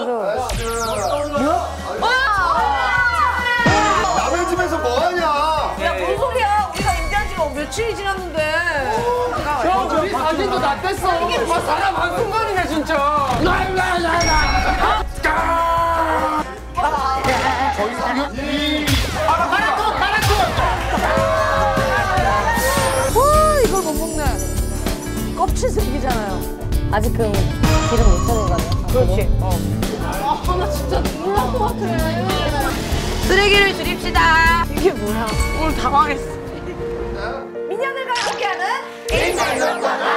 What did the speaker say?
남의 집에서 뭐 하냐? 야, 뭔 소리야? 우리가 임대한 지가 며칠이 지났는데. 형, 우리 사진도 다 뗐어. 이게 뭐 사람 한순간이네, 진짜. 저희 지금 와, 이걸 못 먹네. 껍질 생기잖아요. 아직은 기름 못 쓰는 거네. 그렇지. 나 진짜 눈물 날 것 같아. 쓰레기를 줄입시다. 이게 뭐야? 오늘 당황했어. 미녀들과 함께하는 인생